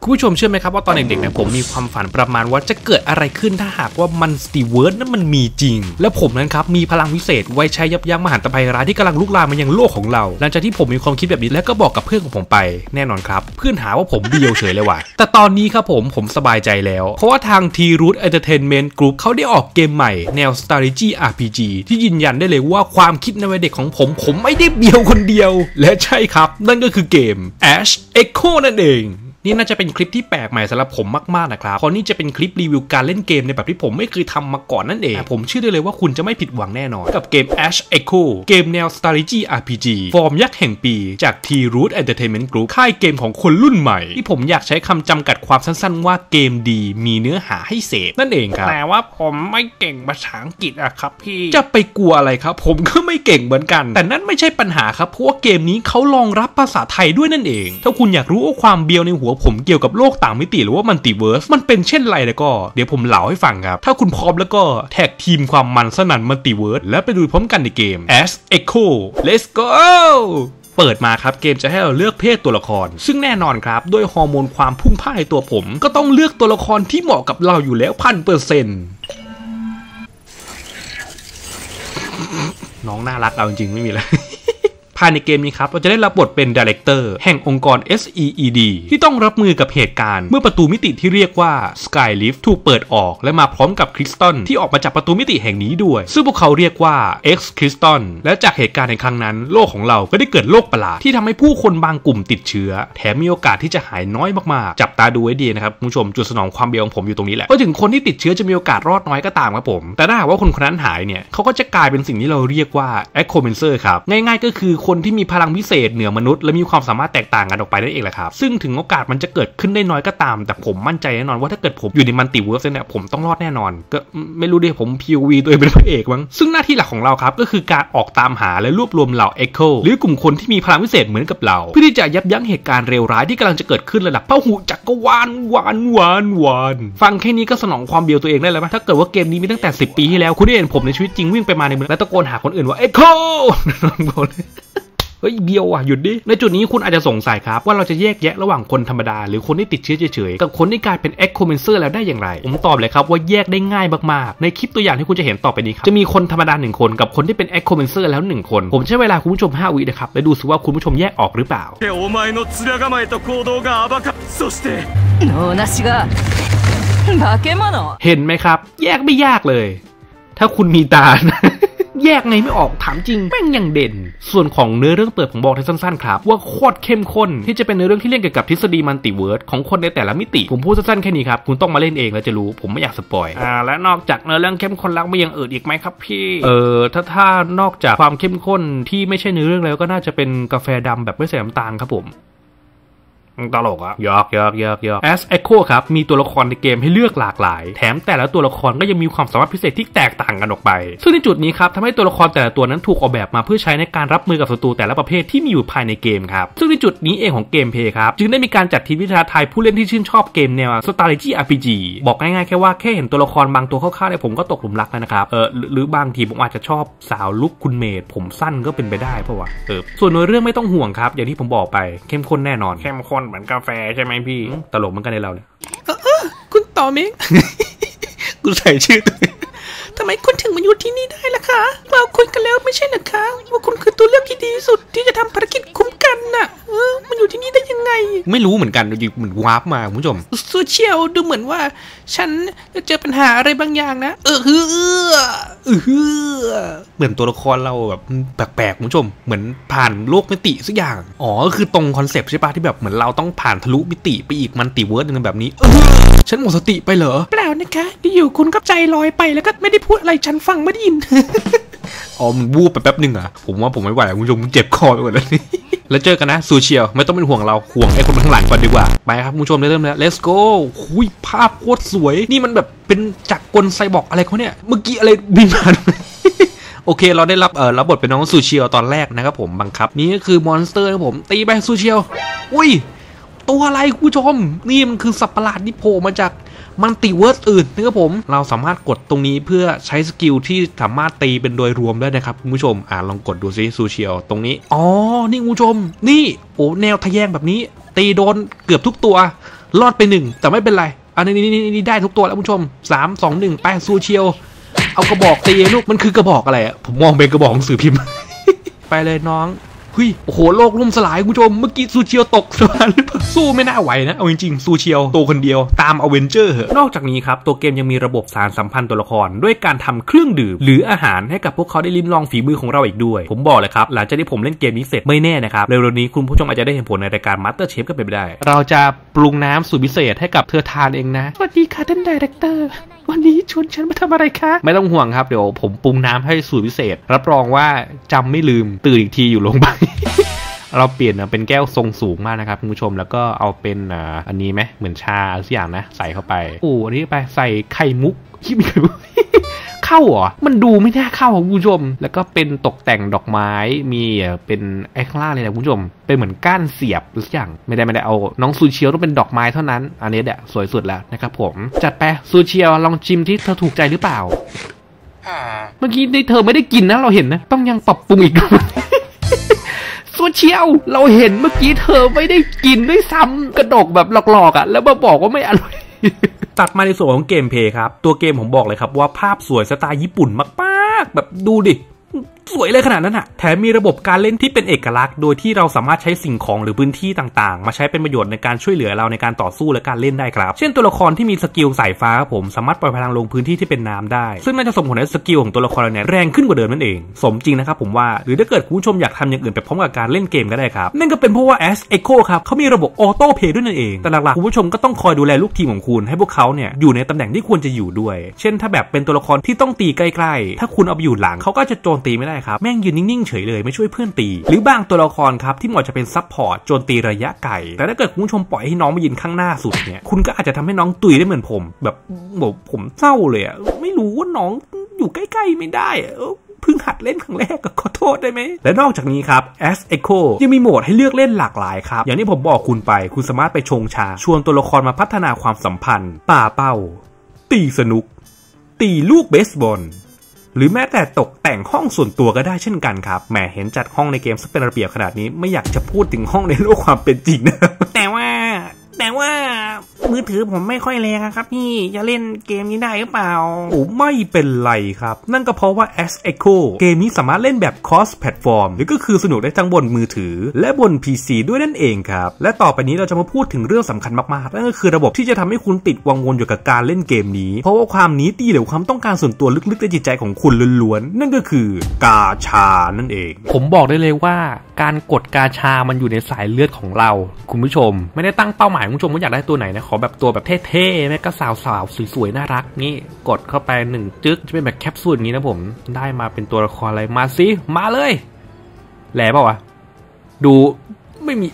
คุณผู้ชมเชื่อไหมครับว่าตอนเด็กๆเนี่ยผมมีความฝันประมาณว่าจะเกิดอะไรขึ้นถ้าหากว่ามันสตีเวิร์ดนั้นมันมีจริงและผมนั้นครับมีพลังวิเศษไว้ใช้ยับยั้งมหันตภัยร้ายที่กำลังลุกลามมายังโลกของเราหลังจากที่ผมมีความคิดแบบนี้แล้วก็บอกกับเพื่อนของผมไปแน่นอนครับเพื่อนหาว่าผมเบียวเฉยเลยว่ะแต่ตอนนี้ครับผมสบายใจแล้วเพราะว่าทาง T-Root Entertainment Group เขาได้ออกเกมใหม่แนว strategy RPG ที่ยืนยันได้เลยว่าความคิดในวัยเด็กของผมไม่ได้เบียวคนเดียวและใช่ครับนั่นก็คือเกม Ash Echo นั่นเองนี่น่าจะเป็นคลิปที่แปลกใหม่สำหรับผมมากๆนะครับเพราะนี่จะเป็นคลิปรีวิวการเล่นเกมในแบบที่ผมไม่เคยทำมาก่อนนั่นเองผมเชื่อได้เลยว่าคุณจะไม่ผิดหวังแน่นอนกับเกม Ash Echo เกมแนว strategy RPG ฟอร์มยักษ์แห่งปีจาก T-Root Entertainment Group ค่ายเกมของคนรุ่นใหม่ที่ผมอยากใช้คำจำกัดความสั้นๆว่าเกมดีมีเนื้อหาให้เสพนั่นเองครับแต่ว่าผมไม่เก่งภาษาอังกฤษอะครับพี่จะไปกลัวอะไรครับผมก็ไม่เก่งเหมือนกันแต่นั่นไม่ใช่ปัญหาครับเพราะว่าเกมนี้เขารองรับภาษาไทยด้วยนั่นเองถ้าคุณอยากรู้ว่าความเบียวในหัวผมเกี่ยวกับโลกต่างมิติหรือว่ามัลติเวิร์สมันเป็นเช่นไรแล้วก็เดี๋ยวผมเล่าให้ฟังครับถ้าคุณพร้อมแล้วก็แท็กทีมความมันสนั่นมัลติเวิร์สและไปดูพร้อมกันในเกม Ash Echo Let's go เปิดมาครับเกมจะให้เราเลือกเพศตัวละครซึ่งแน่นอนครับด้วยฮอร์โมนความพุ่งพ่านในตัวผมก็ต้องเลือกตัวละครที่เหมาะกับเราอยู่แล้ว1,000%น้องน่ารักเอาจริงๆไม่มีเลยภายในเกมนี้ครับเราจะได้รับบทเป็นดีเรคเตอร์แห่งองค์กร SEED ที่ต้องรับมือกับเหตุการณ์เมื่อประตูมิติที่เรียกว่า Skylift ถูกเปิดออกและมาพร้อมกับคริสตัลที่ออกมาจากประตูมิติแห่งนี้ด้วยซึ่งพวกเขาเรียกว่า X คริสตัลและจากเหตุการณ์ในครั้งนั้นโลกของเราก็ได้เกิดโรคประหลาดที่ทำให้ผู้คนบางกลุ่มติดเชื้อแถมมีโอกาสที่จะหายน้อยมากๆจับตาดูไว้ดีนะครับคุณผู้ชมจุดสนองความเบียวของผมอยู่ตรงนี้แหละเพราะถึงคนที่ติดเชื้อจะมีโอกาสรอดน้อยก็ตามครับผมแต่ถ้าหากว่าคนนั้นหายเนี่ยเขาก็จะกลายเป็นสิ่งที่เราเรียกว่า Acromancer ครับง่ายๆก็คือคนที่มีพลังพิเศษเหนือมนุษย์และมีความสามารถแตกต่างกันออกไปนั่นเองแหละครับซึ่งถึงโอกาสมันจะเกิดขึ้นได้น้อยก็ตามแต่ผมมั่นใจแน่นอนว่าถ้าเกิดผมอยู่ในมัลติเวิร์สเนี่ยผมต้องรอดแน่นอนก็ไม่รู้ดิผม POV ตัวเองเป็นพระเอกมั้งซึ่งหน้าที่หลักของเราครับก็คือการออกตามหาและรวบรวมเหล่า Echo หรือกลุ่มคนที่มีพลังพิเศษเหมือนกับเราเพื่อที่จะยับยั้งเหตุการณ์เลวร้ายที่กำลังจะเกิดขึ้นระดับพหุจักรวาลหวานฟังแค่นี้ก็สนองความเบียวตัวเองได้แล้วไหมถ้าเกิดว่าเกมนี้มีตั้งแต่10 ปีที่แล้วคุณได้เห็นผมในชีวิตจริงวิ่งไปมาในเมืองและตะโกนหาคนอื่นว่า Echoเฮ้ยเบียวอ่ะหยุดดิในจุดนี้คุณอาจจะสงสัยครับว่าเราจะแยกแยะระหว่างคนธรรมดาหรือคนที่ติดเชื้อเฉยๆกับคนที่กลายเป็น Acromancer แล้วได้อย่างไรผมตอบเลยครับว่าแยกได้ง่ายมากๆในคลิปตัวอย่างที่คุณจะเห็นต่อไปนี้ครับจะมีคนธรรมดา1คนกับคนที่เป็น Acromancer แล้ว1คนผมใช้เวลาคุณผู้ชม5 วินะครับและดูสิว่าคุณผู้ชมแยกออกหรือเปล่าเห็นไหมครับแยกไม่ยากเลยถ้าคุณมีตาแยกไงไม่ออกถามจริงแม่งยังเด่นส่วนของเนื้อเรื่องเปิดผมบอกให้สั้นๆครับว่าโคตรเข้มข้นที่จะเป็นเนื้อเรื่องที่เล่นเกี่ยวกับทฤษฎีมัลติเวิร์สของคนในแต่ละมิติผมพูดสั้นๆแค่นี้ครับคุณต้องมาเล่นเองแล้วจะรู้ผมไม่อยากสปอยและนอกจากเนื้อเรื่องเข้มข้นแล้วมีอย่างอื่นอีกไหมครับพี่ถ้านอกจากความเข้มข้นที่ไม่ใช่เนื้อเรื่องแล้วก็น่าจะเป็นกาแฟดำแบบไม่ใส่น้ำตาลครับผมตลกอะยอก Ash Echo ครับมีตัวละครในเกมให้เลือกหลากหลายแถมแต่ละตัวละครก็ยังมีความสามารถพิเศษที่แตกต่างกันออกไปซึ่งในจุดนี้ครับทำให้ตัวละครแต่ละตัวนั้นถูกออกแบบมาเพื่อใช้ในการรับมือกับศัตรูแต่ละประเภทที่มีอยู่ภายในเกมครับซึ่งในจุดนี้เองของเกมเพลย์ครับจึงได้มีการจัดทีมวิทยาทายผู้เล่นที่ชื่นชอบเกมแนว strategy RPG บอกง่ายๆแค่ว่าแค่เห็นตัวละครบางตัวคร่าวๆเนี่ยผมก็ตกหลุมรักแล้วนะครับหรือบางทีผมอาจจะชอบสาวลุคคุณเมดผมสั้นก็เป็นไปได้เพราะว่าส่วนเรื่องไม่ต้องห่วงครับอย่างที่ผมบอกไปเข้มข้นแน่นอนเข้มข้นเหมือนกาแฟใช่ไหมพี่ตลกเหมือนกันในเราเนี่ยคุณต่อเมงกูใส่ชื่อตัวทำไมคุณถึงมาอยู่ที่นี่ได้ล่ะคะเราคุยกันแล้วไม่ใช่หรอคะว่าคุณคือตัวเลือกที่ดีที่สุดที่จะทำภารกิจคุ้มกันน่ะมันอยู่ที่นี่ได้ยังไงไม่รู้เหมือนกันอยู่เหมือนวาร์ปมาคุณผู้ชมโซเชียลดูเหมือนว่าฉันจะเจอปัญหาอะไรบางอย่างนะเหมือนตัวละครเราแบบแปลกๆคุณผู้ชมเหมือนผ่านโลกมิติสักอย่างอ๋อคือตรงคอนเซปต์ใช่ปะที่แบบเหมือนเราต้องผ่านทะลุมิติไปอีกมัลติเวิร์สนึงแบบนี้ฉันหมดสติไปเหรอเปล่านะคะที่อยู่คุณก็ใจลอยไปแล้วก็ไม่ได้พูดอะไรฉันฟังไม่ได้ยินอ๋อมันวูบไปแป๊บนึงอะผมว่าผมไม่ไหวคุณผู้ชมเจ็บคอไปหมดแล้วนี่แล้วเจอกันนะซูเชียลไม่ต้องเป็นห่วงเราห่วงไอ้คนข้างหลังก่อนดีกว่าไปครับคุณผู้ชมเริ่มแล้ว let's go หุยภาพโคตรสวยนี่มันแบบเป็นจักรกลไซบอร์กอะไรเขาเนี่ยเมื่อกี้อะไรบินผ่านโอเคเราได้รับบทเป็นน้องซูเชียลตอนแรกนะครับผมบังคับนี่ก็คือมอนสเตอร์ครับผมตีไปซูเชียลอุ้ยตัวอะไรคุณผู้ชมนี่มันคือสัตว์ประหลาดที่โผล่มาจากมัลติเวิร์สอื่นนะครับผมเราสามารถกดตรงนี้เพื่อใช้สกิลที่สามารถตีเป็นโดยรวมได้นะครับคุณผู้ชมลองกดดูซิซูเชียลตรงนี้อ๋อนี่คุณผู้ชมนี่โอ้แนวทะแยงแบบนี้ตีโดนเกือบทุกตัวรอดไป1แต่ไม่เป็นไรอันนี้ได้ทุกตัวแล้วผู้ชม3 2 1ไปซูเชียวเอากระบอกตีลูกมันคือกระบอกอะไรอะผมมองเป็นกระบอกหนังสือพิมพ์ ไปเลยน้องโอ้โหโลกล่มสลายคุณผู้ชมเมื่อกี้ซูเชียวตกสะพานหรือเปล่าสู้ไม่น่าไหวนะเอาจริงๆซูเชียวตัวคนเดียวตามอเวนเจอร์เหอะนอกจากนี้ครับตัวเกมยังมีระบบสารสัมพันธ์ตัวละครด้วยการทำเครื่องดื่มหรืออาหารให้กับพวกเขาได้ลิ้มลองฝีมือของเราอีกด้วยผมบอกเลยครับหลังจากที่ผมเล่นเกมนี้เสร็จไม่แน่นะครับเร็วๆนี้คุณผู้ชมอาจจะได้เห็นผลในรายการ Master Chef ก็เป็นไปได้เราจะปรุงน้ำสูตรพิเศษให้กับเธอทานเองนะสวัสดีค่ะท่านไดเรคเตอร์วันนี้ชวนฉันมาทำอะไรคะไม่ต้องห่วงครับเดี๋ยวผมปรุงน้ำให้สูตรพิเศษรับรองว่าจำไม่ลืมตื่นอีกทีอยู่โรงพยาบาลเราเปลี่ยนเป็นแก้วทรงสูงมากนะครับคุณผู้ชมแล้วก็เอาเป็นอันนี้ไหมเหมือนชาสักอย่างนะใส่เข้าไปอันนี้ไปใส่ไข่มุกที่มีไข่มุกเข้าเหรอมันดูไม่น่าเข้าคุณผู้ชมแล้วก็เป็นตกแต่งดอกไม้มีเป็นไอ้ข้างล่างเลยนะคุณผู้ชมเป็นเหมือนก้านเสียบหรือสักอย่างไม่ได้เอาน้องซูเชียวต้องเป็นดอกไม้เท่านั้นอันนี้แหละสวยสุดแล้วนะครับผมจัดไปซูเชียวลองชิมที่เธอถูกใจหรือเปล่าเมื่อกี้นี่เธอไม่ได้กินนะเราเห็นนะต้องยังปรับปรุงอีกซูเชียวเราเห็นเมื่อกี้เธอไม่ได้กินด้วยซ้ำกระดกแบบหลอกๆอ่ะแล้วมาบอกว่าไม่อร่อยตัดมาในส่วนของเกมเพลย์ครับตัวเกมผมบอกเลยครับว่าภาพสวยสไตล์ญี่ปุ่นมากๆแบบดูดิสวยเลยขนาดนั้นอะแถมมีระบบการเล่นที่เป็นเอกลักษณ์โดยที่เราสามารถใช้สิ่งของหรือพื้นที่ต่างๆมาใช้เป็นประโยชน์ในการช่วยเหลือเราในการต่อสู้และการเล่นได้ครับเช่นตัวละครที่มีสกิลสายฟ้าครับผมสามารถปล่อยพลังลงพื้นที่ที่เป็นน้ำได้ซึ่งน่าจะส่งผลให้สกิลของตัวละครเนี่ยแรงขึ้นกว่าเดิมนั่นเองสมจริงนะครับผมว่าหรือถ้าเกิดคุณผู้ชมอยากทำอย่างอื่นไปพร้อมกับการเล่นเกมก็ได้ครับนั่นก็เป็นเพราะว่า Ash Echo ครับเขามีระบบออโต้เพย์ด้วยนั่นเองแต่หลักๆคุณผู้ชมก็ต้องคอยดูแลลูกทีมของคุณให้พวกเขาเนี่ยอยู่ในตำแหน่งที่ควรจะอยู่ด้วยเช่นถ้าแบบเป็นตัวละครที่ต้องตีใกล้ๆถ้าคุณเอาไปอยู่หลังเขาก็จะโจมตีไม่ได้ครับแม่งยืนนิ่งเฉยเลยไม่ช่วยเพื่อนตีหรือบางตัวละครครับที่เหมาะจะเป็นซับพอร์ตโจมตีระยะไกลแต่ถ้าเกิดคุณผู้ชมปล่อยให้น้องมายืนข้างหน้าสุดเนี่ยคุณก็อาจจะทำให้น้องตุยได้เหมือนผมแบบผมเศร้าเลยอะไม่รู้ว่าน้องอยู่ใกล้ๆไม่ได้เพิ่งหัดเล่นครั้งแรกก็ขอโทษได้ไหมและนอกจากนี้ครับ Ash Echo ยังมีโหมดให้เลือกเล่นหลากหลายครับอย่างที่ผมบอกคุณไปคุณสามารถไปชงชาชวนตัวละครมาพัฒนาความสัมพันธ์ป่าเป้าตีสนุกตีลูกเบสบอลหรือแม้แต่ตกแต่งห้องส่วนตัวก็ได้เช่นกันครับแหมเห็นจัดห้องในเกมสักเป็นระเบียบขนาดนี้ไม่อยากจะพูดถึงห้องในโลกความเป็นจริงนะแต่ว่ามือถือผมไม่ค่อยแรงครับพี่จะเล่นเกมนี้ได้หรือเปล่าไม่เป็นไรครับนั่นก็เพราะว่า Ash Echo เกมนี้สามารถเล่นแบบ cross platform หรือก็คือสนุกได้ทั้งบนมือถือและบน PC ด้วยนั่นเองครับและต่อไปนี้เราจะมาพูดถึงเรื่องสำคัญมากๆนั่นก็คือระบบที่จะทำให้คุณติดวังวนอยู่กับการเล่นเกมนี้เพราะว่าความนี้ตีหรือความต้องการส่วนตัวลึกๆในจิตใจของคุณล้วนๆนั่นก็คือกาชานั่นเองผมบอกได้เลยว่าการกดกาชามันอยู่ในสายเลือดของเราคุณผู้ชมไม่ได้ตั้งเป้าหมายคุณผู้ชมว่าอยากได้ตัวไหนนะขอแบบตัวแบบเท่ๆแม่ก็สาวๆสวยๆน่ารักนี่กดเข้าไป1จึ๊กจะเป็นแบบแคปซูลอย่างนี้นะผมได้มาเป็นตัวละครอะไรมาสิมาเลยแหล่เปล่าวะดูไม่มี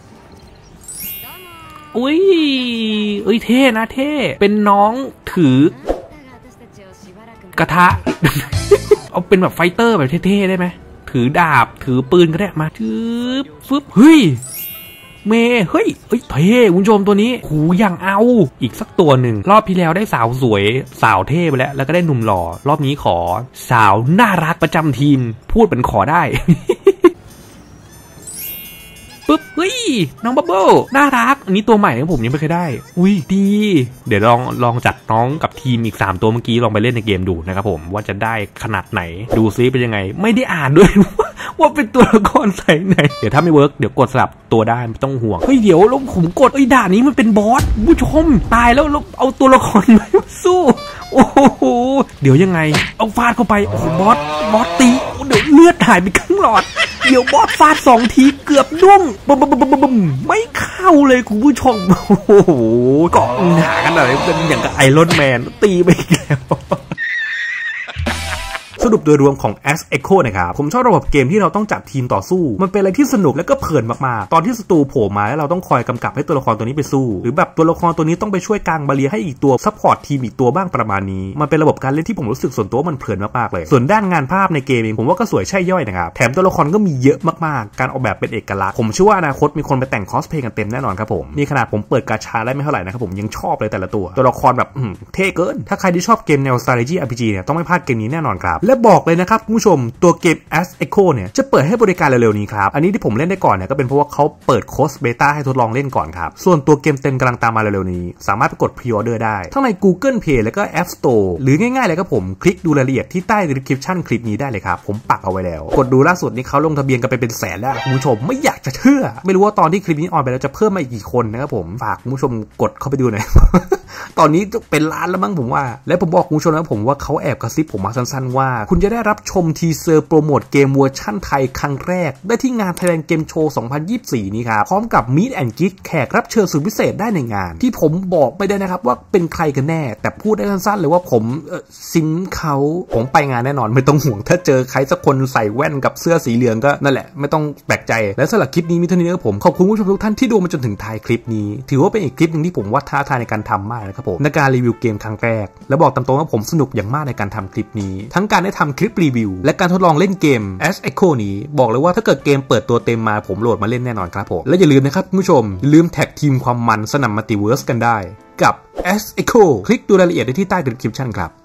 อุ้ยเท่นะเท่เป็นน้องถือกระทะ เอาเป็นแบบไฟเตอร์แบบเท่ๆได้ไหมถือดาบถือปืนก็ได้มาฟึบเฮ้ยเฮ้ยเท่คุณผู้ชมตัวนี้หูยังเอาอีกสักตัวหนึ่งรอบที่แล้วได้สาวสวยสาวเท่ไปแล้วก็ได้หนุ่มหล่อรอบนี้ขอสาวน่ารักประจำทีมพูดเป็นขอได้ ปึ๊บเฮ้ยน้องบับเบิ้ลน่ารักอันนี้ตัวใหม่ของผมยังไม่เคยได้อุ้ยดีเดี๋ยวลองจัดน้องกับทีมอีก3ตัวเมื่อกี้ลองไปเล่นในเกมดูนะครับผมว่าจะได้ขนาดไหนดูซิเป็นยังไงไม่ได้อ่านด้วย ว่าเป็นตัวละครใส่ไหนเดี๋ยวถ้าไม่เวิร์กเดี๋ยวกดสลับตัวได้ไม่ต้องห่วงเฮ้ยเดี๋ยวแล้วผมกดด่านนี้มันเป็นบอสผู้ชมตายแล้วเอาตัวละครมาสู้โอ้โหเดี๋ยวยังไงเอาฟาดเข้าไปโอ้บอสตีเดี๋ยวเลือดหายไปครึ่งหลอดเดี๋ยวบอสฟาด2ทีเกือบดุ้งบึ้มไม่เข้าเลยคุณผู้ชมโอ้โหเกาะหนากันอะไรเป็นอย่างกับไอรอนแมนตีไปแล้วสรุปโดยรวมของ Ash Echo นะครับผมชอบระบบเกมที่เราต้องจับทีมต่อสู้มันเป็นอะไรที่สนุกและก็เพลินมากๆตอนที่ศัตรูโผล่มาแล้วเราต้องคอยกำกับให้ตัวละครตัวนี้ไปสู้หรือแบบตัวละครตัวนี้ต้องไปช่วยกางบาเรียให้อีกตัวซัพพอร์ตทีมอีกตัวบ้างประมาณนี้มันเป็นระบบการเล่นที่ผมรู้สึกส่วนตัวมันเพลินมากๆเลยส่วนด้านงานภาพในเกมเองผมว่าก็สวยใช่ย่อยนะครับแถมตัวละครก็มีเยอะมากๆการออกแบบเป็นเอกลักษณ์ผมเชื่อว่าอนาคตมีคนไปแต่งคอสเพลย์กันเต็มแน่นอนครับผมนี่ขนาดผมเปิดกาชาได้ไม่เท่าไหร่นะครับผมยังชอบเลยแต่ละตัวละครแบบเท่เกินถ้าใครที่ชอบเกมแนว strategy RPG เนี่ยต้องไม่พลาดเกมนี้แน่นอนครับและบอกเลยนะครับคุณผู้ชมตัวเกม As Echo เนี่ยจะเปิดให้บริการเร็วๆนี้ครับอันนี้ที่ผมเล่นได้ก่อนเนี่ยก็เป็นเพราะว่าเขาเปิดโค้ดเบต้าให้ทดลองเล่นก่อนครับส่วนตัวเกมเต็มกำลังตามมาเร็วๆนี้สามารถไปกดพรีออเดอร์ได้ทั้งใน Google Play แล้วก็ App Store หรือง่ายๆเลยครับผมคลิกดูรายละเอียดที่ใต้ description คลิปนี้ได้เลยครับผมปักเอาไว้แล้วกดดูล่าสุดนี้เขาลงทะเบียนกันไปเป็นแสนแล้วคุณผู้ชมไม่อยากจะเชื่อไม่รู้ว่าตอนที่คลิปนี้ออนไปแล้วจะเพิ่มมาอีกกี่คนนะครับผมฝากคุณผู้ชมกดเข้าไปดูหน่อย ตอนนี้เป็นล้านแล้วมั้งผมว่าและผมบอกคุณผู้ชมนะผมว่าเขาแอบกระซิบผมมาสั้นๆว่าคุณจะได้รับชมทีเซอร์โปรโมทเกมเวอร์ชั่นไทยครั้งแรกได้ที่งาน Thailand Game Show 2024 นี้ครับพร้อมกับ Meet and Greet แขกรับเชิญสุดพิเศษได้ในงานที่ผมบอกไม่ได้นะครับว่าเป็นใครกันแน่แต่พูดได้สั้นๆเลยว่าผมซิมเขาผมไปงานแน่นอนไม่ต้องห่วงถ้าเจอใครสักคนใส่แว่นกับเสื้อสีเหลืองก็นั่นแหละไม่ต้องแปลกใจและสำหรับคลิปนี้มีเท่านี้นะครับผมขอบคุณผู้ชมทุกท่านที่ดูมาจนถึงท้ายคลิปนี้ถือว่าเป็นอีกคลิปนึงที่ผมว่าท้าทายในการทำมากนะครับผมในการรีวิวเกมครั้งแรกและบอกตามตรงว่าผมสนุกอย่างมากในการทำคลิปนี้ทั้งการได้ทำคลิปรีวิวและการทดลองเล่นเกม As Echo นี้บอกเลยว่าถ้าเกิดเกมเปิดตัวเต็มมาผมโหลดมาเล่นแน่นอนครับผมและอย่าลืมนะครับคุณผู้ชมลืมแท็กทีมความมันสนั่นมัลติเวิร์สกันได้กับ As Echo คลิกดูรายละเอียดได้ที่ใต้ description ครับ